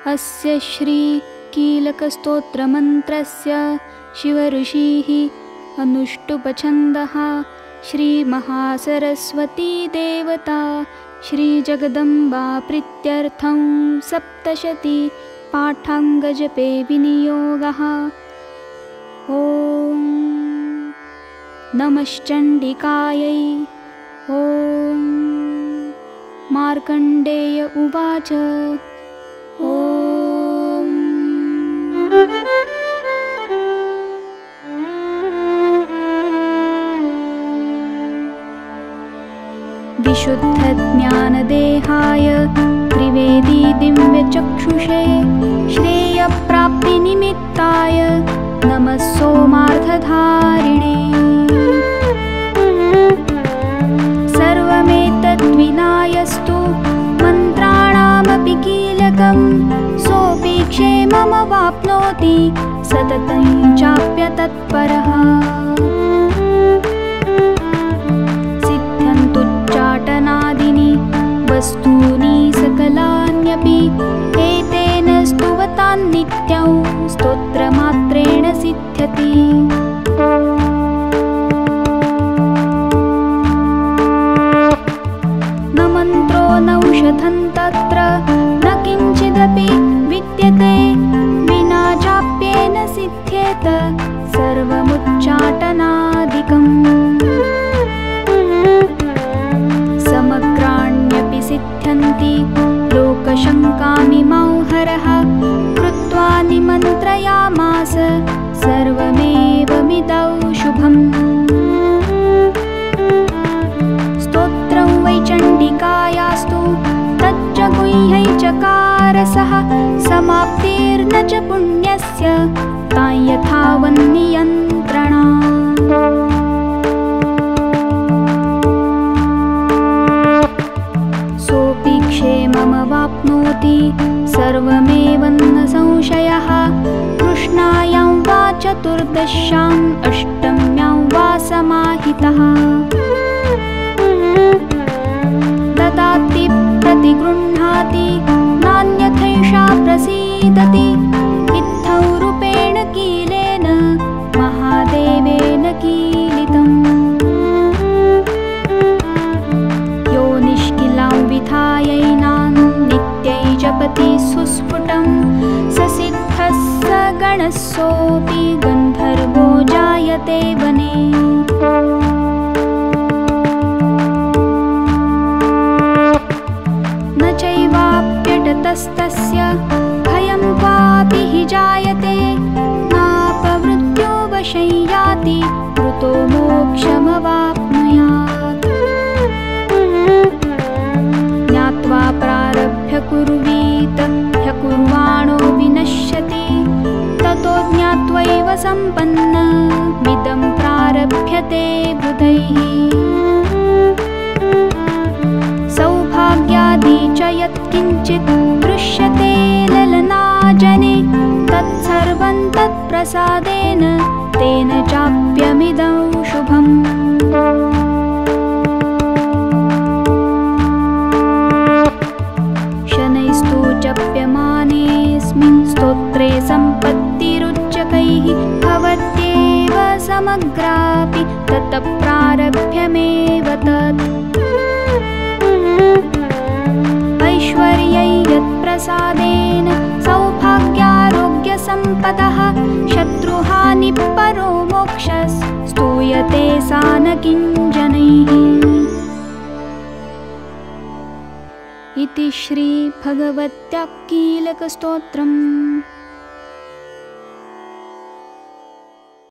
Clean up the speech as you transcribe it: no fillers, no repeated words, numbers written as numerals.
अस्य श्री कीलक स्तोत्रमन्त्रस्य शिवऋषिः अनुष्टुपछन्दः श्री महासरस्वती देवता श्रीजगदम्बा प्रीत्यर्थं सप्तशती पाठाङ्गजपे विनियोगः। ॐ नमश्चण्डिकायै। ॐ मार्कण्डेय उवाच। ॐ विशुद्धज्ञानदेहाय त्रिवेदी दिव्यचक्षुषे श्रेयप्राप्तिनिमित्ताय नमः सोमार्थधारिणे। सर्वमेतद्विनायस्तु मन्त्राणामपि कीलकं सोऽपि क्षेममवाप्नोति सततं चाप्यतत्परः। सिद्ध्यन्तुच्चाटनादीनि वस्तूनि सकलान्यपि एतेन स्तुवतान्नित्यं स्तोत्रमात्रेण सिद्ध्यति। न मन्त्रो नौषधं तत्र न किञ्चिदपि विद्यते विना चाप्येन सिद्ध्येत सर्वमुच्चाटनादिकम्। समग्राण्यपि सिद्ध्यन्ति लोकशङ्कामिमं हरः कृत्वा निमन्त्रयामास सर्वमेवमिदौ शुभम्। स्तोत्रं वै चण्डिकायास्तु तच्च गुह्यै चकारसः समाप्तिर्न च पुण्यस्य तां यथावन्नियन्त्रणा। सोऽपि क्षेममवाप्नोति सर्वमेव न संशयः। कृष्णायां वा चतुर्दश्याम् अष्टम्यां वा समाहितः। ददाति प्रतिगृह्णाति नान्यथैषा प्रसीदति इत्थं रूपेण कीलेन महादेवेन कीलितम्। यो निष्किलां विधायैनां नित्यै जपति सुस्फुटं स सिद्धः स गणः सोऽपि गन्धर्वो जायते वने। न चैवाप्यटतस्तस्य भयं क्वापि हि जायते नापमृत्यो वशं याति कृतो मोक्षमवाप्नुयात्। ज्ञात्वा प्रारभ्य कुर्वीत ह्यकुर्वाणो विनश्यति ततो ज्ञात्वैव सम्पन्नमिदं प्रारभ्यते बुधैः। सौभाग्यादि च यत्किञ्चित् दृश्यते ललनाजने तत्सर्वं तत्प्रसादेन तेन चाप्यमिदं शुभम्। शनैस्तु जप्यमानेऽस्मिन् स्तोत्रे सम्पत्तिरुच्चकैः भवत्येव समग्रापि ततः प्रारभ्यमेव तत्। ऐश्वर्यै यत्प्रसादेन सौभाग्यारोग्यसम्पदः शत्रुहानिपरो मोक्षः स्तूयते सा न किञ्जनैः। इति श्री भगवत्याकीलकस्तोत्रम्।